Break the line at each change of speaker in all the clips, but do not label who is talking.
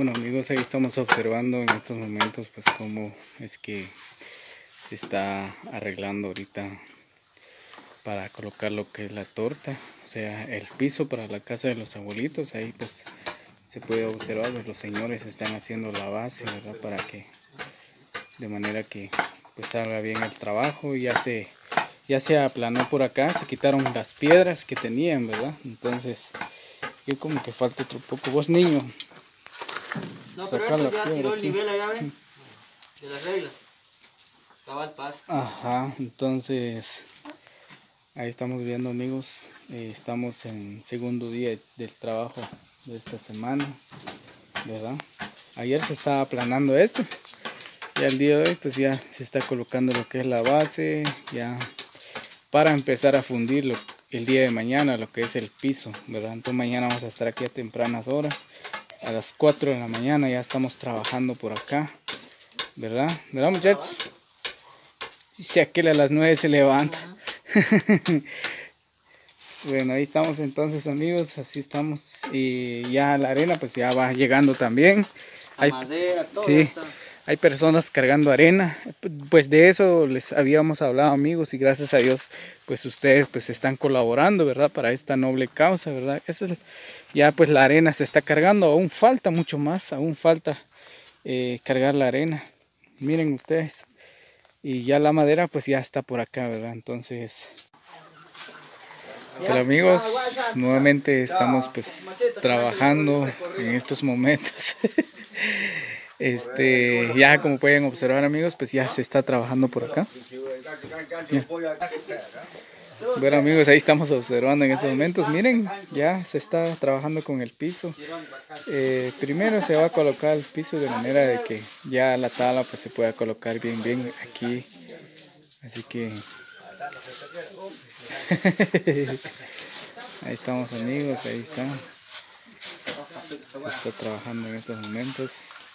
Bueno amigos, ahí estamos observando en estos momentos pues cómo es que se está arreglando ahorita para colocar lo que es la torta, o sea el piso para la casa de los abuelitos. Ahí pues se puede observar, pues, los señores están haciendo la base, ¿verdad? Para que de manera que pues salga bien el trabajo. Ya se aplanó por acá, se quitaron las piedras que tenían, ¿verdad? Entonces yo como que falta otro poco. Vos niño,
no, pero
sacar
eso
la
ya
piedra
tiró el
aquí.
nivel allá, ven, de las reglas. Estaba el paso.
Ajá, entonces ahí estamos viendo amigos, estamos en segundo día del trabajo de esta semana, ¿verdad? Ayer se estaba aplanando esto y al día de hoy pues ya se está colocando lo que es la base, ya para empezar a fundirlo el día de mañana, lo que es el piso, ¿verdad? Entonces mañana vamos a estar aquí a tempranas horas, a las 4 de la mañana ya estamos trabajando por acá, ¿verdad? ¿Verdad muchachos? Si aquel a las 9 se levanta. Bueno, ahí estamos entonces amigos, así estamos. Y ya la arena pues ya va llegando también.
La madera, todo
sí,
está.
hay personas cargando arena. Pues de eso les habíamos hablado amigos, y gracias a Dios pues ustedes pues están colaborando, ¿verdad? Para esta noble causa, ¿verdad? Ya pues la arena se está cargando, aún falta mucho más, aún falta cargar la arena. Miren ustedes. Y ya la madera pues ya está por acá, ¿verdad? Entonces... Pero amigos, nuevamente estamos pues trabajando en estos momentos. Ya como pueden observar amigos, pues ya se está trabajando por acá. Ya. Bueno amigos, ahí estamos observando en estos momentos. Miren, ya se está trabajando con el piso. Primero se va a colocar el piso de manera de que ya la tabla pues se pueda colocar bien aquí. Así que... Ahí estamos amigos, ahí está. Se está trabajando en estos momentos.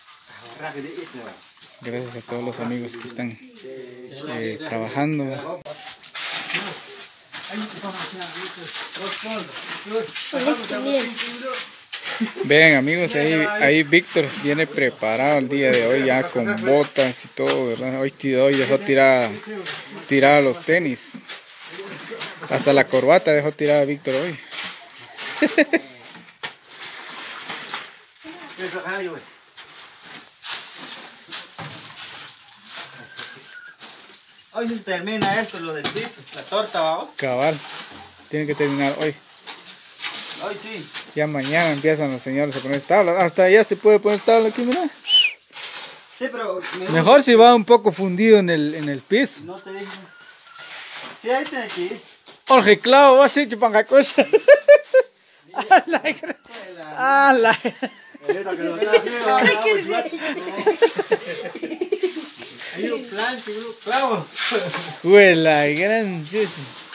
Gracias a todos los amigos que están trabajando. Vean amigos, ahí Víctor viene preparado el día de hoy ya con botas y todo, ¿verdad? Hoy dejó tirada los tenis. Hasta la corbata dejó tirada Víctor hoy.
Hoy se termina esto, lo del piso, la torta, ¿va?
Cabal, tiene que terminar hoy.
Hoy sí.
Ya mañana empiezan los señores a poner tablas. Hasta allá se puede poner tabla aquí, mira.
Sí, pero...
Mejor si va un poco fundido en el piso.
No te dije. Sí, ahí tienes que ir.
Jorge Clavo, vas a echar para cosa.
Hay un plancho, un clavo.
Huela, gran chichi.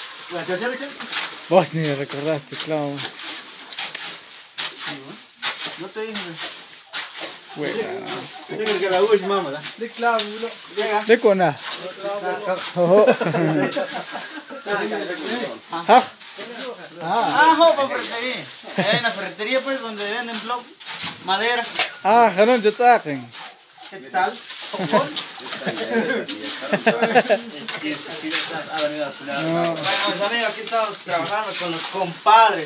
Vos ni recordaste, Clavo.
No te dije.
Huela.
De clavo,
De cona.
para ferretería. Hay una ferretería pues donde venden block, madera.
Janón, yo te
Sal. Bueno, mis amigos, aquí estamos trabajando con los compadres.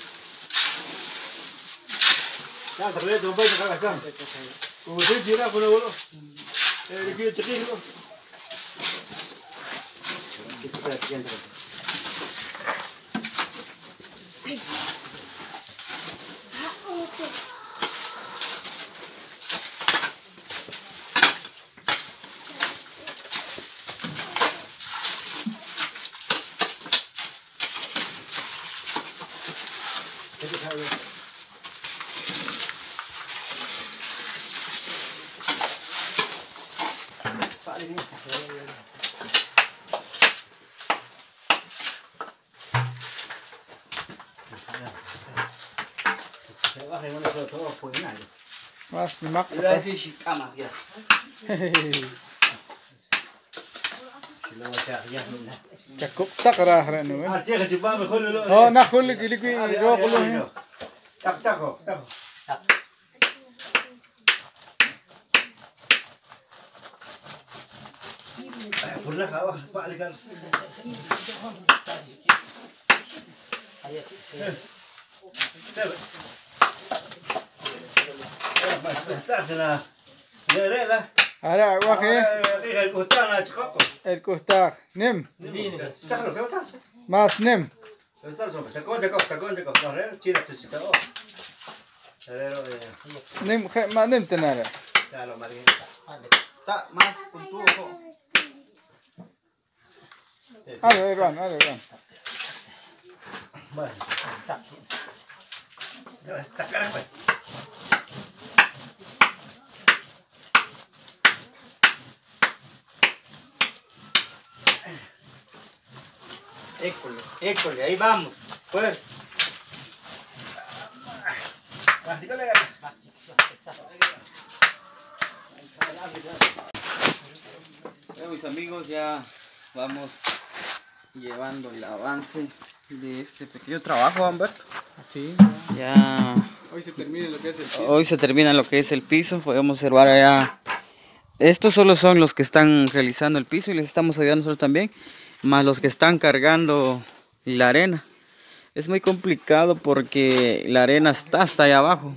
Mas, ni mak.
Iba a decir chiscama, ya.
Cakup tak rah no. Oh, nak kulik kulik yo kulo.
Tak.
Ahora, guaje. El costar. Nem. Más nem. Nem, más nem tener.
Más puntudo.
Hadi Ervan, hadi Ervan.
Bueno. Está carajo.
École, ahí vamos. Fuerza.
Así que le...
Mis amigos, ya vamos llevando el avance de este pequeño trabajo, Humberto.
Sí.
Ya
Hoy se termina lo que es el piso.
hoy se termina lo que es el piso. Podemos observar allá. Estos solo son los que están realizando el piso y les estamos ayudando nosotros también, más los que están cargando la arena. Es muy complicado porque la arena está hasta allá abajo.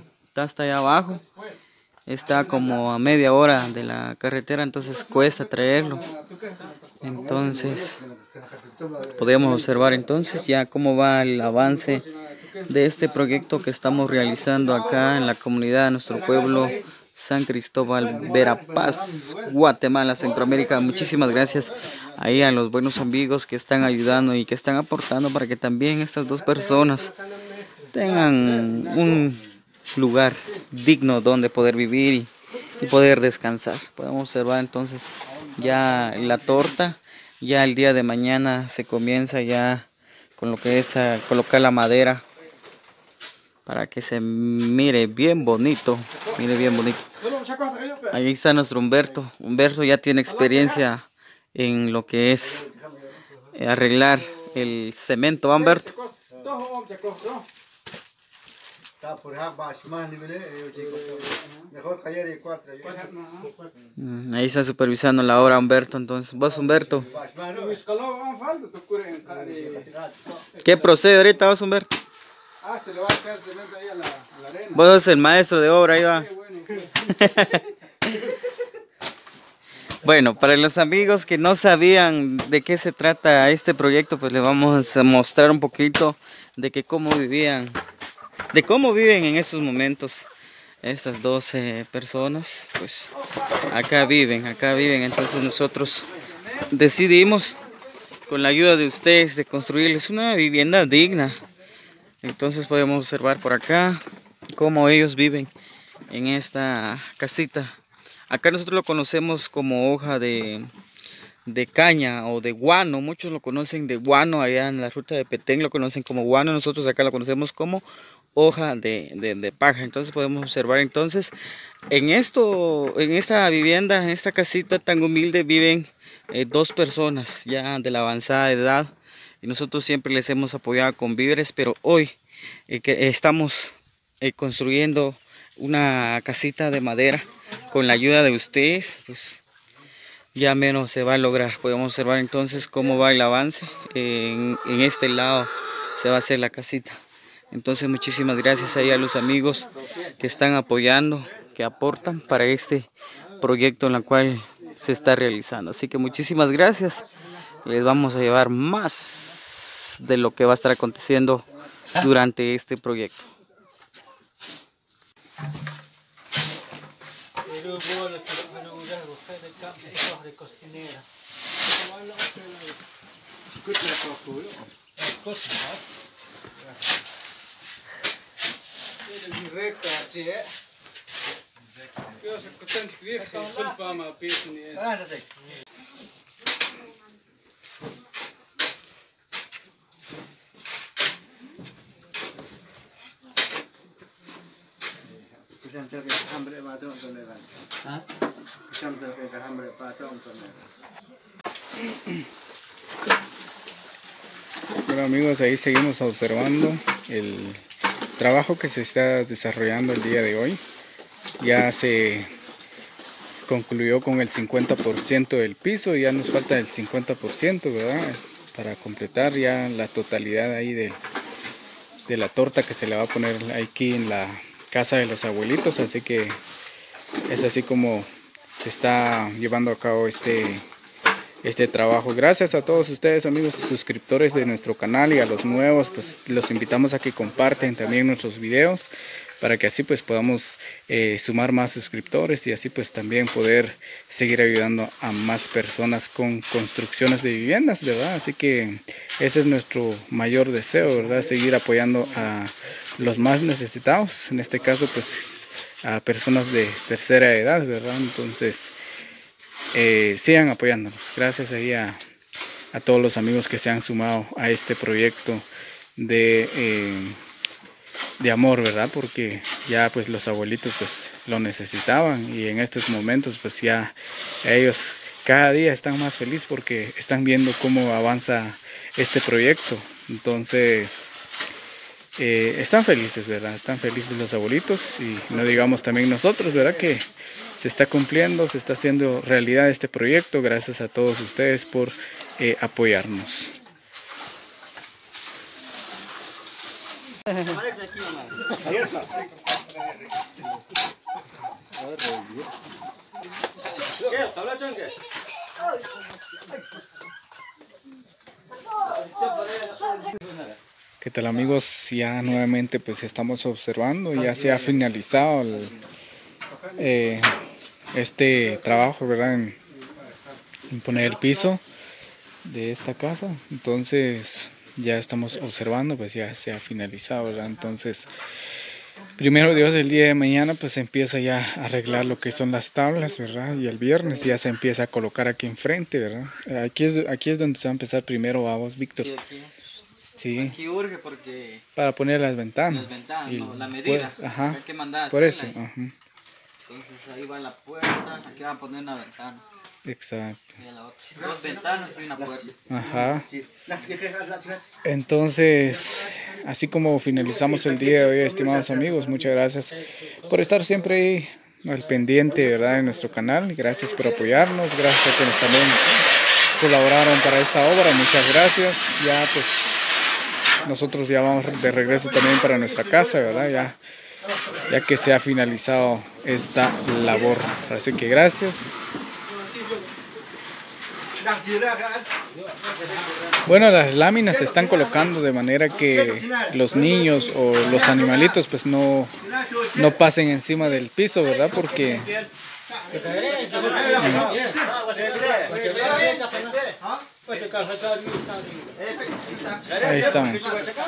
Está como a media hora de la carretera, entonces cuesta traerlo. Entonces podemos observar entonces ya cómo va el avance de este proyecto que estamos realizando acá en la comunidad de nuestro pueblo San Cristóbal, Verapaz, Guatemala, Centroamérica. Muchísimas gracias ahí a los buenos amigos que están ayudando y que están aportando para que también estas dos personas tengan un lugar digno donde poder vivir y poder descansar. Podemos observar entonces ya la torta. Ya el día de mañana se comienza ya con lo que es a colocar la madera para que se mire bien bonito. Ahí está nuestro Humberto. Humberto ya tiene experiencia en lo que es arreglar el cemento, Humberto. Ahí está supervisando la obra Humberto. Entonces, vos Humberto, ¿qué procede ahorita vos Humberto?
Se le va a echar cemento ahí a la arena.
Vos sos el maestro de obra, ahí va. Bueno, para los amigos que no sabían de qué se trata este proyecto, pues les vamos a mostrar un poquito de que cómo viven en estos momentos estas 12 personas. Pues acá viven. Entonces nosotros decidimos, con la ayuda de ustedes, de construirles una vivienda digna. Entonces podemos observar por acá cómo ellos viven en esta casita. Acá nosotros lo conocemos como hoja de caña o de guano. Muchos lo conocen de guano, allá en la ruta de Petén lo conocen como guano. Nosotros acá lo conocemos como hoja de paja. Entonces podemos observar entonces en esta vivienda, en esta casita tan humilde viven dos personas ya de la avanzada edad. Y nosotros siempre les hemos apoyado con víveres, pero hoy que estamos construyendo una casita de madera con la ayuda de ustedes, pues ya menos se va a lograr. Podemos observar entonces cómo va el avance. En este lado se va a hacer la casita. Entonces muchísimas gracias ahí a los amigos que están apoyando, que aportan para este proyecto en el cual se está realizando. Así que muchísimas gracias. Les vamos a llevar más de lo que va a estar aconteciendo durante este proyecto.
Bueno amigos, ahí seguimos observando el trabajo que se está desarrollando el día de hoy. Ya se concluyó con el 50% del piso, y ya nos falta el 50%, ¿verdad? Para completar ya la totalidad ahí de la torta que se le va a poner aquí en la casa de los abuelitos. Así que es así como se está llevando a cabo este trabajo. Gracias a todos ustedes, amigos suscriptores de nuestro canal, y a los nuevos pues los invitamos a que comparten también nuestros videos, para que así pues podamos sumar más suscriptores, y así pues también poder seguir ayudando a más personas con construcciones de viviendas, ¿verdad? Así que ese es nuestro mayor deseo, ¿verdad? Seguir apoyando a los más necesitados, en este caso pues a personas de tercera edad, ¿verdad? Entonces sigan apoyándonos. Gracias ahí a todos los amigos que se han sumado a este proyecto de amor, ¿verdad? Porque ya pues los abuelitos pues lo necesitaban, y en estos momentos pues ya ellos cada día están más felices porque están viendo cómo avanza este proyecto. Entonces están felices, ¿verdad? Están felices los abuelitos, y no digamos también nosotros, ¿verdad? Que se está cumpliendo, se está haciendo realidad este proyecto. Gracias a todos ustedes por apoyarnos. ¿Qué tal, amigos? Ya nuevamente pues estamos observando, ya se ha finalizado este trabajo, ¿verdad? En poner el piso de esta casa. Entonces ya estamos observando, pues ya se ha finalizado, ¿verdad? Entonces primero Dios, el día de mañana pues se empieza ya a arreglar lo que son las tablas, ¿verdad? Y el viernes ya se empieza a colocar aquí enfrente, ¿verdad? Aquí es donde se va a empezar primero, vamos, Víctor.
Sí, aquí.
Sí.
Aquí urge porque
Para poner las ventanas.
las ventanas,
Y
no, la medida.
pues, ajá.
Hay que mandar a
Por eso.
hacerla.
Ajá.
Entonces ahí va la puerta, aquí van a poner una ventana.
Exacto.
Y la otra. Dos ventanas y una puerta.
Ajá. Entonces, así como finalizamos el día de hoy, estimados amigos, muchas gracias por estar siempre ahí al pendiente, ¿verdad? En nuestro canal. Gracias por apoyarnos, gracias a quienes también colaboraron para esta obra. Muchas gracias. Ya pues nosotros ya vamos de regreso también para nuestra casa, ¿verdad? Ya que se ha finalizado esta labor. Así que gracias. Bueno, las láminas se están colocando de manera que los niños o los animalitos pues no pasen encima del piso, ¿verdad? Porque ahí estamos.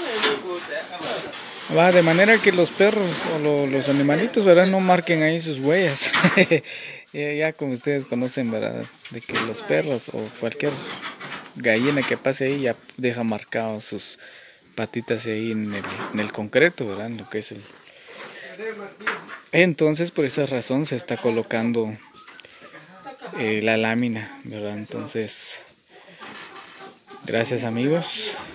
Va de manera que los perros o los animalitos, ¿verdad? No marquen ahí sus huellas. Ya como ustedes conocen, ¿verdad? De que los perros o cualquier gallina que pase ahí ya deja marcados sus patitas ahí en el concreto, ¿verdad? En lo que es el... Entonces por esa razón se está colocando la lámina, ¿verdad? Entonces, gracias, amigos.